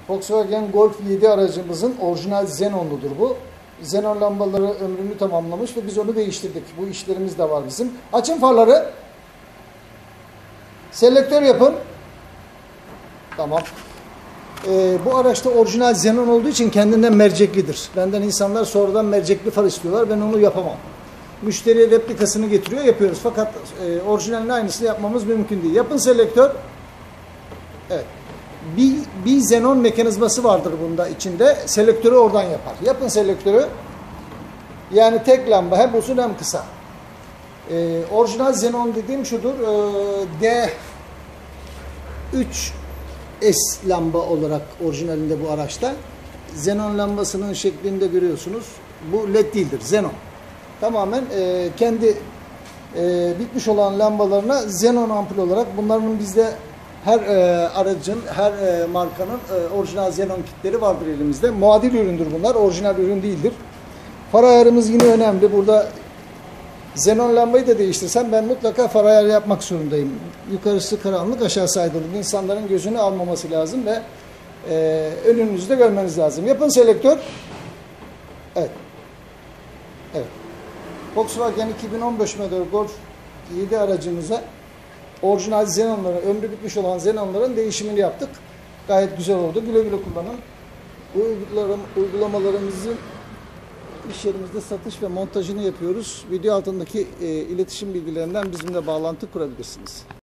Volkswagen Golf 7 aracımızın orijinal Xenon'ludur bu. Xenon lambaları ömrünü tamamlamış ve biz onu değiştirdik. Bu işlerimiz de var bizim. Açın farları. Selektör yapın. Tamam. Bu araçta orijinal Xenon olduğu için kendinden merceklidir. Benden insanlar sonradan mercekli far istiyorlar. Ben onu yapamam. Müşteriye replikasını getiriyor, yapıyoruz. Fakat orijinalinin aynısını yapmamız mümkün değil. Yapın selektör. Evet. Bir Xenon mekanizması vardır bunda içinde. Selektörü oradan yapar. Yapın selektörü. Yani tek lamba hem uzun hem kısa. Orijinal Xenon dediğim şudur. D3S lamba olarak orijinalinde bu araçta. Xenon lambasının şeklinde görüyorsunuz. Bu LED değildir. Xenon. Tamamen kendi bitmiş olan lambalarına Xenon ampul olarak, bunların bizde her aracın, her markanın orijinal Xenon kitleri vardır elimizde. Muadil üründür bunlar. Orijinal ürün değildir. Far ayarımız yine önemli. Burada Xenon lambayı da değiştirsem ben mutlaka far ayarı yapmak zorundayım. Yukarısı karanlık, aşağısı aydınlık. İnsanların gözünü almaması lazım ve önünüzde görmeniz lazım. Yapın selektör. Evet. Evet. Volkswagen 2015 model Golf 7 aracımıza orijinal Xenon'ların, ömrü bitmiş olan Xenon'ların değişimini yaptık. Gayet güzel oldu. Güle güle kullanın. Bu uygulamalarımızın iş yerimizde satış ve montajını yapıyoruz. Video altındaki iletişim bilgilerinden bizimle bağlantı kurabilirsiniz.